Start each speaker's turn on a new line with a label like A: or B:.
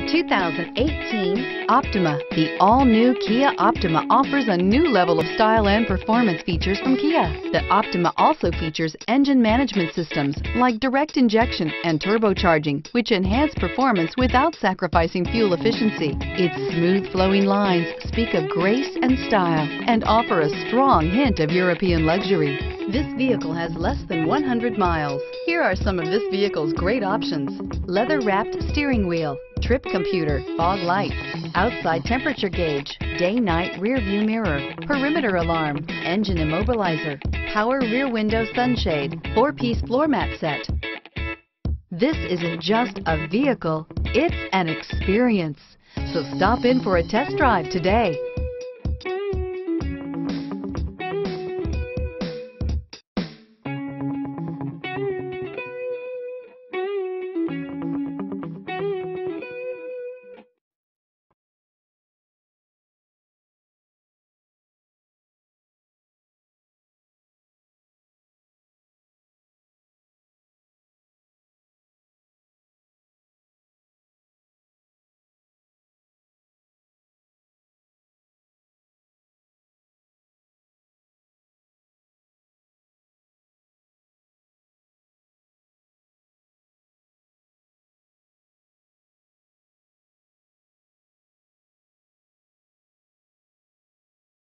A: 2018 Optima. The all-new Kia Optima offers a new level of style and performance features from Kia. The Optima also features engine management systems like direct injection and turbocharging, which enhance performance without sacrificing fuel efficiency. Its smooth flowing lines speak of grace and style and offer a strong hint of European luxury. This vehicle has less than 100 miles. Here are some of this vehicle's great options: leather-wrapped steering wheel, trip computer, fog lights, outside temperature gauge, day-night rear view mirror, perimeter alarm, engine immobilizer, power rear window sunshade, 4-piece floor mat set. This isn't just a vehicle, it's an experience. So stop in for a test drive today.